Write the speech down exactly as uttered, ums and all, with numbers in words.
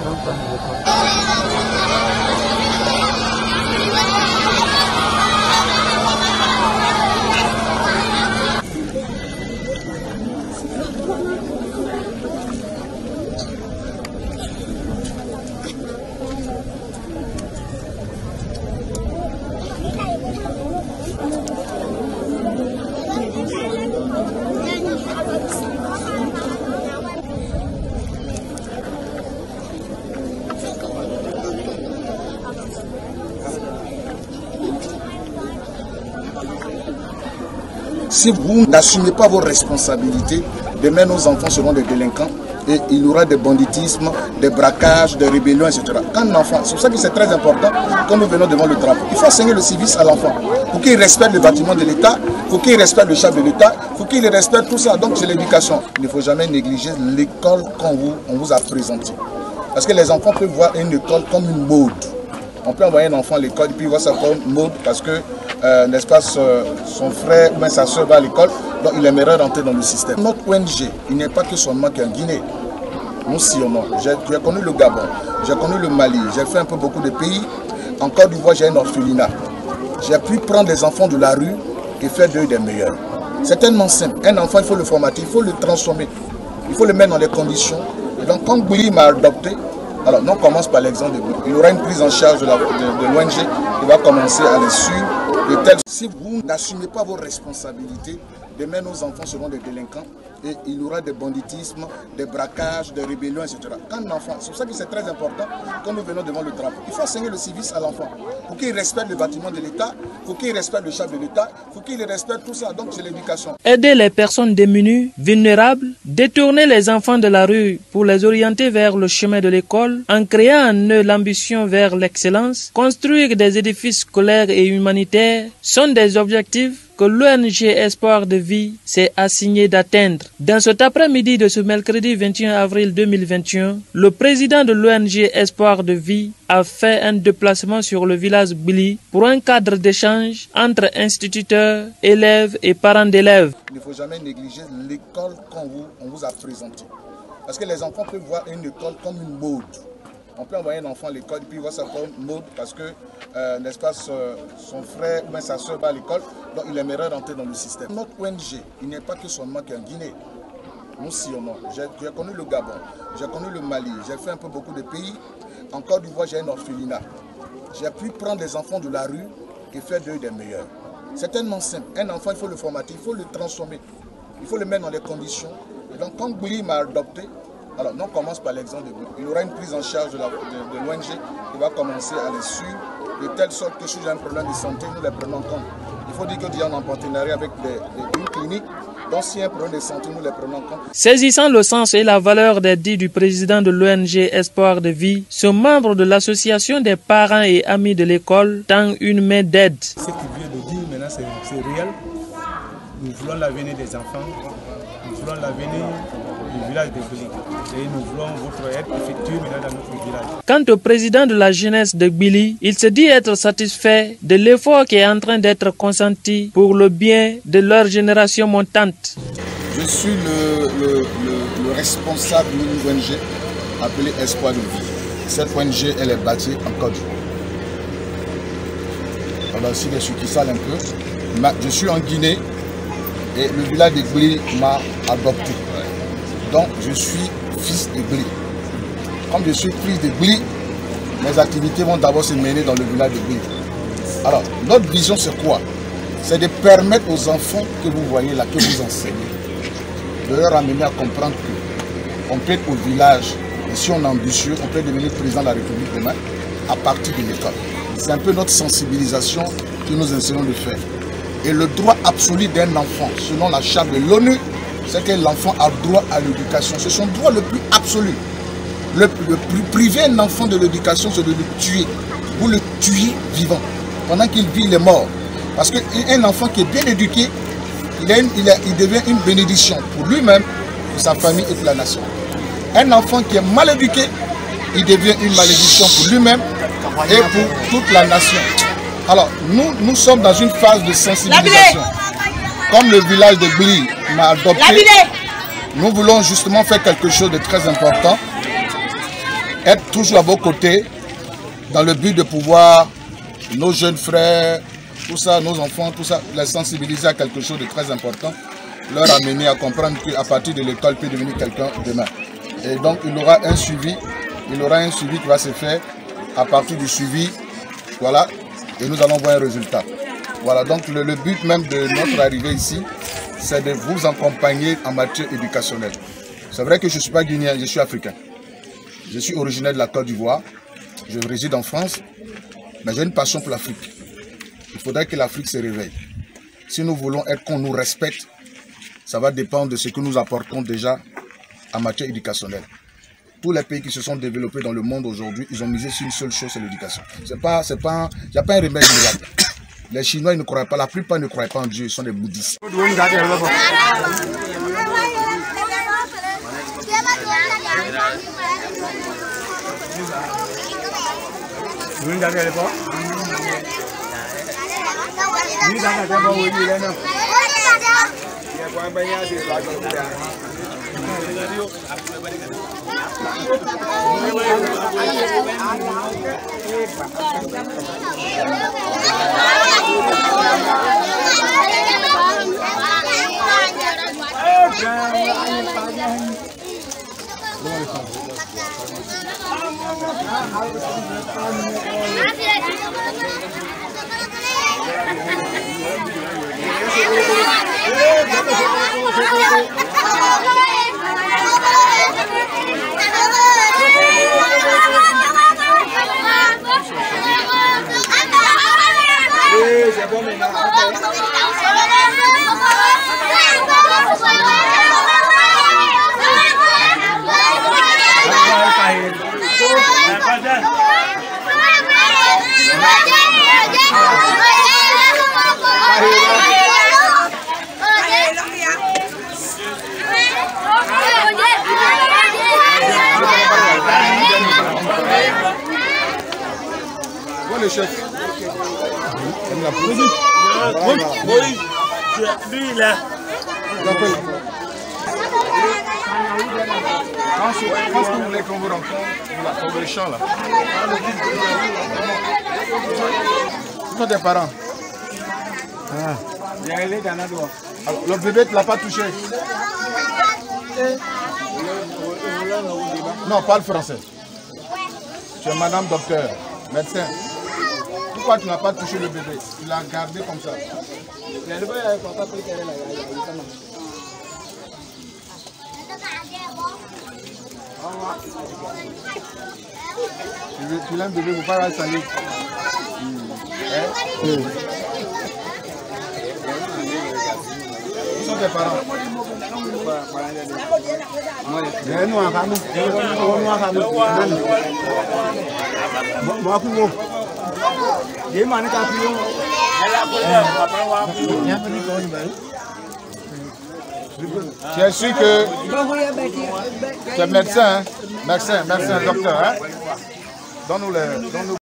Si vous n'assumez pas vos responsabilités, demain nos enfants seront des délinquants et il y aura des banditismes, des braquages, des rébellions, et cetera. Quand un enfant, c'est pour ça que c'est très important quand nous venons devant le drapeau. Il faut enseigner le civisme à l'enfant. Pour qu'il respecte le bâtiment de l'État, pour qu'il respecte le chef de l'État, pour qu'il respecte tout ça. Donc c'est l'éducation. Il ne faut jamais négliger l'école qu'on vous, on vous a présenté. Parce que les enfants peuvent voir une école comme une mode. On peut envoyer un enfant à l'école et puis voir ça comme mode parce que, euh, n'est-ce pas, son frère ou même sa soeur va à l'école, donc il aimerait rentrer dans le système. Notre O N G, il n'est pas que seulement qu'en Guinée. Nous sillonnons. J'ai connu le Gabon, j'ai connu le Mali, j'ai fait un peu beaucoup de pays. En Côte d'Ivoire, j'ai un orphelinat. J'ai pu prendre les enfants de la rue et faire d'eux des meilleurs. C'est tellement simple. Un enfant, il faut le formater, il faut le transformer, il faut le mettre dans les conditions. Et donc, quand Bouli m'a adopté, alors, nous on commence par l'exemple de Bouli. Il y aura une prise en charge de, de, de l'O N G. Il va commencer à les suivre. De tel... Si vous n'assumez pas vos responsabilités, demain nos enfants seront des délinquants et il y aura des banditismes, des braquages, des rébellions, et cetera. Quand un enfant, c'est pour ça que c'est très important quand nous venons devant le drapeau. Il faut enseigner le civisme à l'enfant. Pour qu'il respecte le bâtiment de l'État, pour qu'il respecte le chef de l'État, pour qu'il respecte tout ça. Donc c'est l'éducation. Aider les personnes démunies, vulnérables, détourner les enfants de la rue pour les orienter vers le chemin de l'école, en créant en eux l'ambition vers l'excellence, construire des édifices scolaires et humanitaires sont des objectifs que l'O N G Espoir de Vie s'est assigné d'atteindre. Dans cet après-midi de ce mercredi vingt et un avril deux mille vingt et un, le président de l'O N G Espoir de Vie a fait un déplacement sur le village Gbili pour un cadre d'échange entre instituteurs, élèves et parents d'élèves. Il ne faut jamais négliger l'école qu'on vous, on vous a présentée. Parce que les enfants peuvent voir une école comme une mode. On peut envoyer un enfant à l'école et puis voir ça comme mode parce que, euh, n'est-ce pas, son frère ou même sa soeur va à l'école, donc il aimerait rentrer dans le système. Notre O N G, il n'est pas que seulement qu'en Guinée. Nous sillonnons. J'ai connu le Gabon, j'ai connu le Mali, j'ai fait un peu beaucoup de pays. En Côte d'Ivoire, j'ai un orphelinat. J'ai pu prendre les enfants de la rue et faire d'eux des meilleurs. C'est tellement simple. Un enfant, il faut le formater, il faut le transformer, il faut le mettre dans les conditions. Et donc, quand Bouli m'a adopté, alors, nous on commence par l'exemple de Bouli. Il y aura une prise en charge de, de, de l'O N G. Il va commencer à les suivre de telle sorte que si j'ai un problème de santé, nous les prenons en compte. Il faut dire que nous sommes en partenariat avec des, des, une clinique. Donc, s'il y a un problème de santé, nous les prenons en compte. Saisissant le sens et la valeur des dits du président de l'O N G Espoir de Vie, ce membre de l'association des parents et amis de l'école tend une main d'aide. Ce qu'il vient de dire maintenant, c'est réel. Nous voulons l'avenir des enfants. Nous voulons l'avenir du village de Gbili. Et nous voulons votre aide effectuée maintenant dans notre village. Quant au président de la jeunesse de Gbili, il se dit être satisfait de l'effort qui est en train d'être consenti pour le bien de leur génération montante. Je suis le, le, le, le responsable d'une O N G appelée Espoir de Vie. Cette O N G, elle est bâtie en Côte d'Ivoire. Alors, si les Soukissal un peu, je suis en Guinée et le village de Gbili m'a adopté. Donc, je suis fils de Gbili. Comme je suis fils de Gbili, mes activités vont d'abord se mener dans le village de Gbili. Alors, notre vision, c'est quoi? C'est de permettre aux enfants que vous voyez là, que vous enseignez, de leur amener à comprendre qu'on peut être au village, et si on est ambitieux, on peut devenir président de la République demain, à partir de l'école. C'est un peu notre sensibilisation que nous essayons de faire. Et le droit absolu d'un enfant, selon la charte de l'ONU, c'est que l'enfant a droit à l'éducation. C'est son droit le plus absolu. Le, le plus privé un enfant de l'éducation, c'est de le tuer. Vous le tuez vivant. Pendant qu'il vit, il est mort. Parce qu'un enfant qui est bien éduqué, il, a une, il, a, il devient une bénédiction pour lui-même, pour sa famille et pour la nation. Un enfant qui est mal éduqué, il devient une malédiction pour lui-même et pour toute la nation. Alors, nous, nous sommes dans une phase de sensibilisation. Comme le village de Gbili m'a adopté, nous voulons justement faire quelque chose de très important. être toujours à vos côtés dans le but de pouvoir, nos jeunes frères, tout ça, nos enfants, tout ça, les sensibiliser à quelque chose de très important, leur amener à comprendre qu'à partir de l'école, peut devenir quelqu'un demain. Et donc, il aura un suivi, il aura un suivi qui va se faire à partir du suivi, voilà, et nous allons voir un résultat. Voilà, donc le, le but même de notre arrivée ici, c'est de vous accompagner en matière éducationnelle. C'est vrai que je ne suis pas guinéen, je suis africain. Je suis originaire de la Côte d'Ivoire, je réside en France, mais j'ai une passion pour l'Afrique. Il faudrait que l'Afrique se réveille. Si nous voulons être qu'on nous respecte, ça va dépendre de ce que nous apportons déjà en matière éducationnelle. Tous les pays qui se sont développés dans le monde aujourd'hui, ils ont misé sur une seule chose, c'est l'éducation. C'est pas, c'est pas, il n'y a pas un remède miracle. Les Chinois, ils ne croient pas, la plupart ne croient pas en Dieu, ils sont des bouddhistes. Le chef. Oui, lui là. Quand vous voulez qu'on vous rencontre, pour le champ là. Ce sont des parents. Ah. Alors, le bébé ne l'a pas touché. Non, parle français. Tu es madame docteur, médecin. Pourquoi tu n'as pas touché le bébé? Tu l'as gardé comme ça. Tu l'as un bébé, il ne faut pas la salir. Ils sont des parents. Tu es sûr que tu es médecin, hein? Médecin, médecin, docteur, hein? Donne-nous le...